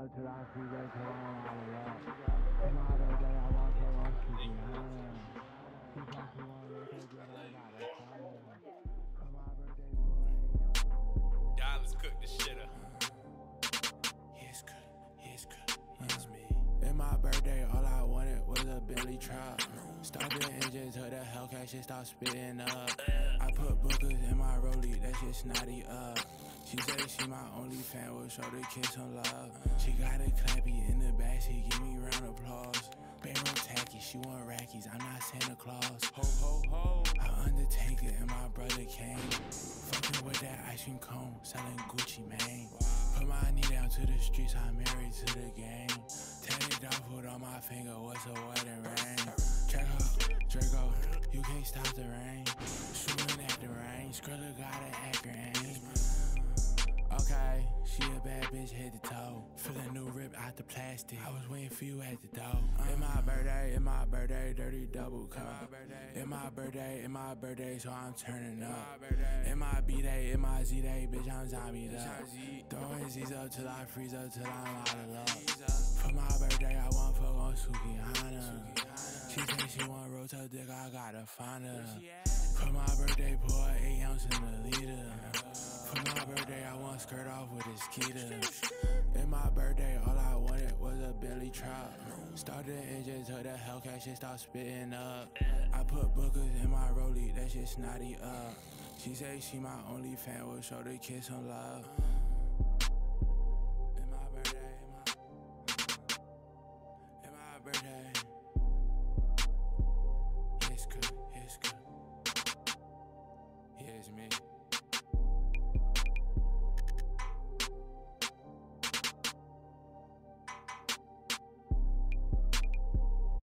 up till I freeze up till I'm out of luck. For my birthday, I want for one sushi, She said she want rotate, but I gotta find her. For my birthday, boy. Dollars cook the shit up. Yes, me. In my birthday, all I wanted was a Bentley truck. Start the engine till the Hellcat shit start spitting up. I put bookers in my rollie, that shit snotty up. She say she my only fan, will show the kids some love. She got a clappy in the back, she give me round applause. Barrel tacky, she want rackies, I'm not Santa Claus. Ho, ho, ho. I Undertaker and my brother came. Fucking with that ice cream cone, selling Gucci, man. Put my knee down to the streets, I'm married to the game. Tatted off, put on my finger, what's a wedding ring? Draco, you can't stop the rain. Shooting at the rain, Skrilla got an accurate aim. Okay, she a bad bitch head to toe. Feel a new rip out the plastic. I was waiting for you at the door. In my birthday, dirty double cup. In my birthday, so I'm turning up. In my B-day, in my Z-day, bitch, I'm zombied up. Throwing Z's up till I freeze up till I'm out of luck. For my birthday, I want fuck on Sukihana. She say she want rotate dick, I gotta find her. For my birthday, pour 8 ounce in a liter. For my birthday, I want skirt off with a skeeter. In my birthday, all I wanted was a Bentley truck. Start the engine till the Hellcat shit start spitting up. I put bookers in my rollie, that shit snotty up. She say she my only fan, will show the kids some love.